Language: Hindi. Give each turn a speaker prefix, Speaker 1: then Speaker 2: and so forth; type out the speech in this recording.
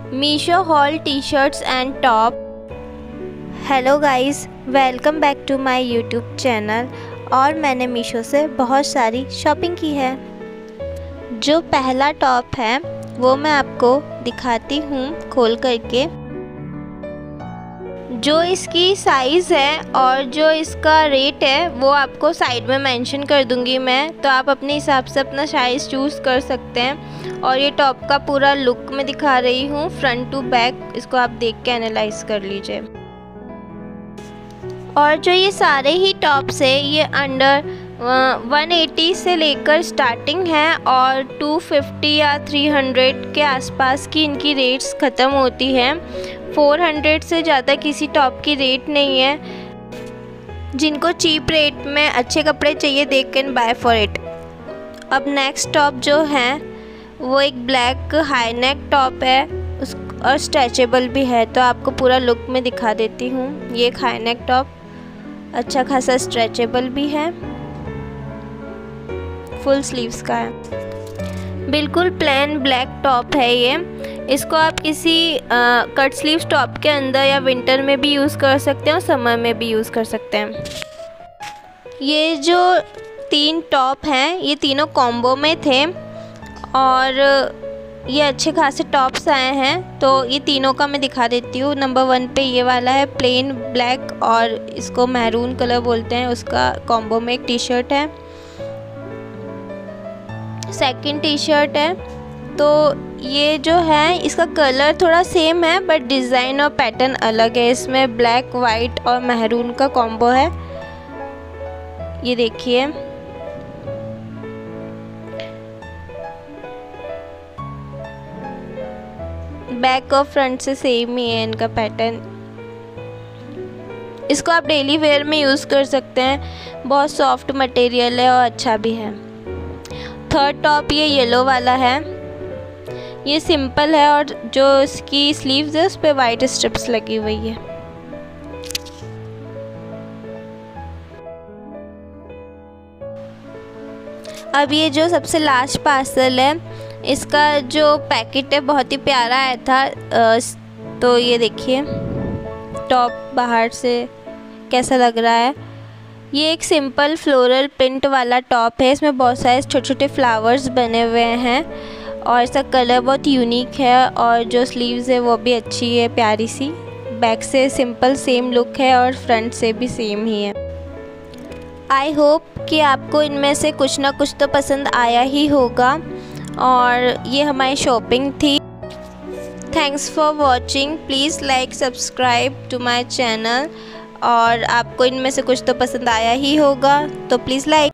Speaker 1: Meesho haul T shirts and top. Hello guys, welcome back to my YouTube channel. और मैंने मीशो से बहुत सारी शॉपिंग की है। जो पहला टॉप है वो मैं आपको दिखाती हूँ खोल करके। जो इसकी साइज़ है और जो इसका रेट है वो आपको साइड में मेंशन कर दूंगी मैं, तो आप अपने हिसाब से अपना साइज़ चूज़ कर सकते हैं। और ये टॉप का पूरा लुक मैं दिखा रही हूँ फ्रंट टू बैक, इसको आप देख के एनालाइज कर लीजिए। और जो ये सारे ही टॉप्स है ये अंडर 180 से लेकर स्टार्टिंग है और 250 या 300 के आसपास की इनकी रेट्स ख़त्म होती हैं। 400 से ज़्यादा किसी टॉप की रेट नहीं है। जिनको चीप रेट में अच्छे कपड़े चाहिए they can buy for it. अब नेक्स्ट टॉप जो है वो एक ब्लैक हाई नेक टॉप है और स्ट्रेचेबल भी है, तो आपको पूरा लुक में दिखा देती हूँ। ये एक हाई नेक टॉप अच्छा खासा स्ट्रेचेबल भी है, फुल स्लीव्स का है। बिल्कुल प्लेन ब्लैक टॉप है ये। इसको आप किसी कट स्लीव्स टॉप के अंदर या विंटर में भी यूज़ कर सकते हैं और समर में भी यूज़ कर सकते हैं। ये जो 3 टॉप हैं ये तीनों कॉम्बो में थे और ये अच्छे खासे टॉप्स आए हैं, तो ये तीनों का मैं दिखा देती हूँ। नंबर 1 पे ये वाला है प्लेन ब्लैक और इसको मैरून कलर बोलते हैं, उसका कॉम्बो में एक टी शर्ट है। सेकंड टी शर्ट है, तो ये जो है इसका कलर थोड़ा सेम है बट डिज़ाइन और पैटर्न अलग है। इसमें ब्लैक वाइट और मैरून का कॉम्बो है, ये देखिए। बैक और फ्रंट से सेम ही है इनका पैटर्न। इसको आप डेली वेयर में यूज़ कर सकते हैं, बहुत सॉफ्ट मटेरियल है और अच्छा भी है। थर्ड टॉप ये येलो वाला है, ये सिंपल है और जो इसकी स्लीव्स है उस पर वाइट स्ट्रिप्स लगी हुई है। अब ये जो सबसे लास्ट पार्सल है इसका जो पैकेट है बहुत ही प्यारा आया था। तो ये देखिए टॉप बाहर से कैसा लग रहा है। ये एक सिंपल फ्लोरल प्रिंट वाला टॉप है, इसमें बहुत सारे छोटे छोटे फ्लावर्स बने हुए हैं और इसका कलर बहुत यूनिक है और जो स्लीव्स है वो भी अच्छी है, प्यारी सी। बैक से सिंपल सेम लुक है और फ्रंट से भी सेम ही है। आई होप कि आपको इनमें से कुछ ना कुछ तो पसंद आया ही होगा और ये हमारी शॉपिंग थी। Thanks for watching. Please like subscribe to my channel. और आपको इनमें से कुछ तो पसंद आया ही होगा तो प्लीज़ लाइक।